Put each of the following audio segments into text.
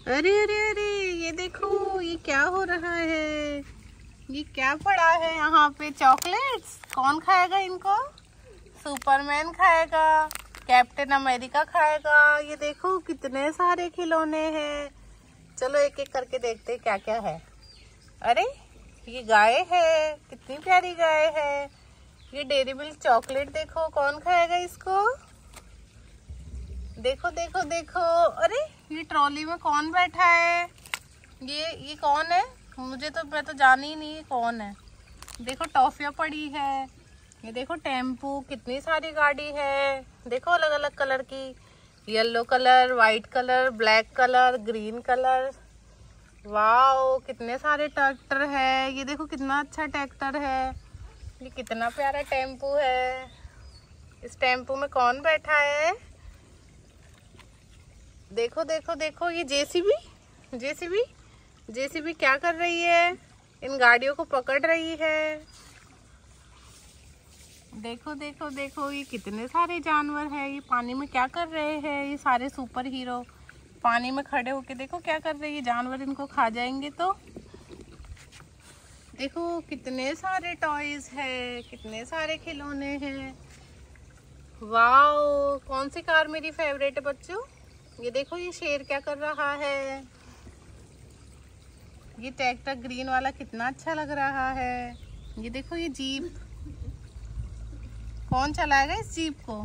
अरे अरे अरे, ये देखो ये क्या हो रहा है। ये क्या पड़ा है यहाँ पे? चॉकलेट्स। कौन खाएगा इनको? सुपरमैन खाएगा, कैप्टन अमेरिका खाएगा। ये देखो कितने सारे खिलौने हैं। चलो एक एक करके देखते हैं क्या क्या है। अरे ये गाय है, कितनी प्यारी गाय है। ये डेयरी मिल्क चॉकलेट देखो, कौन खाएगा इसको? देखो देखो देखो। अरे ये ट्रॉली में कौन बैठा है? ये कौन है? मैं तो जान ही नहीं कौन है। देखो टॉफियाँ पड़ी है। ये देखो टेम्पू, कितनी सारी गाड़ी है। देखो अलग अलग कलर की, yellow colour, white colour, black colour, green colour. Wow कितने सारे ट्रैक्टर है। ये देखो कितना अच्छा ट्रैक्टर है। ये कितना प्यारा टेम्पू है। इस टेम्पू में कौन बैठा है? देखो देखो देखो, ये जेसीबी क्या कर रही है? इन गाड़ियों को पकड़ रही है। देखो देखो देखो, ये कितने सारे जानवर हैं। ये पानी में क्या कर रहे हैं? ये सारे सुपर हीरो पानी में खड़े होके देखो क्या कर रहे हैं। ये जानवर इनको खा जाएंगे तो। देखो कितने सारे टॉयज है, कितने सारे खिलौने हैं। वाओ, कौन सी कार मेरी फेवरेट है बच्चों? ये देखो ये शेर क्या कर रहा है। ये ट्रैक्टर ग्रीन वाला कितना अच्छा लग रहा है। ये देखो ये जीप, कौन चलाएगा इस जीप को?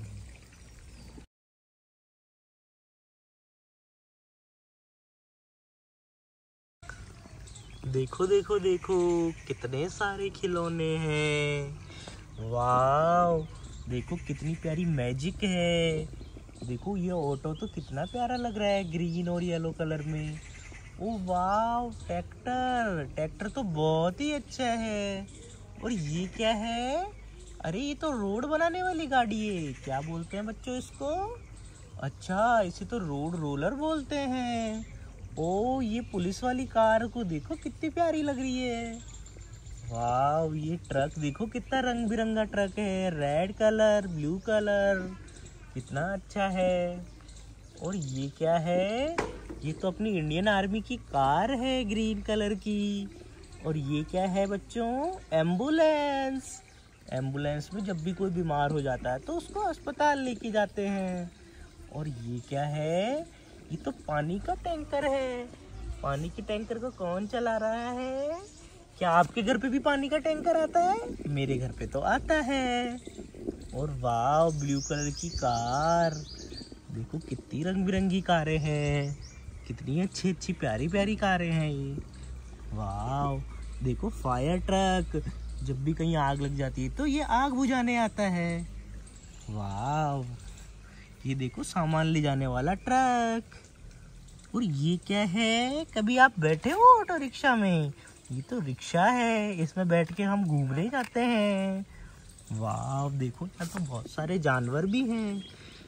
देखो देखो देखो, कितने सारे खिलौने हैं। वाओ, देखो कितनी प्यारी मैजिक है। देखो ये ऑटो तो कितना प्यारा लग रहा है, ग्रीन और येलो कलर में। ओ वाओ, ट्रैक्टर तो बहुत ही अच्छा है। और ये क्या है? अरे ये तो रोड बनाने वाली गाड़ी है। क्या बोलते हैं बच्चों इसको? अच्छा, इसे तो रोड रोलर बोलते हैं। ओ, ये पुलिस वाली कार को देखो कितनी प्यारी लग रही है। वाह, ये ट्रक देखो कितना रंग बिरंगा ट्रक है। रेड कलर, ब्लू कलर, कितना अच्छा है। और ये क्या है? ये तो अपनी इंडियन आर्मी की कार है, ग्रीन कलर की। और ये क्या है बच्चों? एम्बुलेंस। एम्बुलेंस में जब भी कोई बीमार हो जाता है तो उसको अस्पताल लेके जाते हैं। और ये क्या है? ये तो पानी का टैंकर है। पानी के टैंकर को कौन चला रहा है? क्या आपके घर पे भी पानी का टैंकर आता है? मेरे घर पे तो आता है। और वाह, ब्लू कलर की कार। देखो कितनी रंग बिरंगी कारें हैं, कितनी अच्छी अच्छी प्यारी प्यारी कारें हैं ये। वाह, देखो फायर ट्रक, जब भी कहीं आग लग जाती है तो ये आग बुझाने आता है। वाह, ये देखो सामान ले जाने वाला ट्रक। और ये क्या है? कभी आप बैठे हो ऑटो रिक्शा में? ये तो रिक्शा है, इसमें बैठ के हम घूमने जाते हैं। वाह, देखो यहाँ तो बहुत सारे जानवर भी हैं।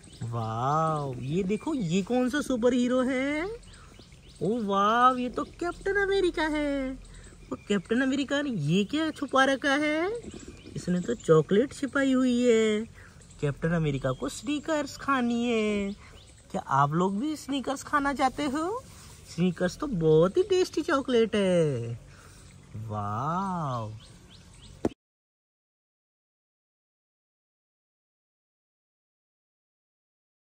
वाह, ये देखो ये कौन सा सुपर हीरो है? ओ वाह, ये तो कैप्टन अमेरिका है। और कैप्टन अमेरिका ने ये क्या छुपा रखा है? इसने तो चॉकलेट छिपाई हुई है। कैप्टन अमेरिका को स्नीकर्स खानी है। क्या आप लोग भी स्नीकर्स खाना चाहते हो? स्नीकर्स तो बहुत ही टेस्टी चॉकलेट है। वाह।